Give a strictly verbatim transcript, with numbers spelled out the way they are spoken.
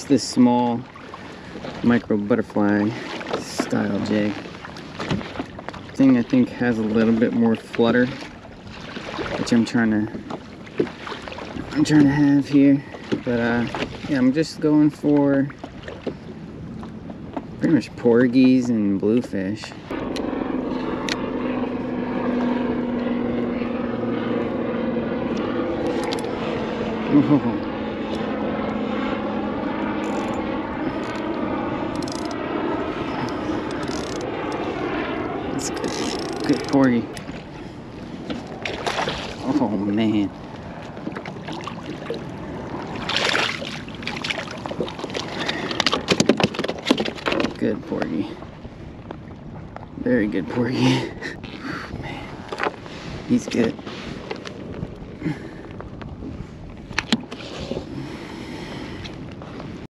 this small micro butterfly style jig. Thing I think has a little bit more flutter, which I'm trying to I'm trying to have here. But uh, yeah, I'm just going for pretty much porgies and bluefish. Oh. That's good, good porgy. Oh man. Good porgy. Very good porgy. Man, he's good.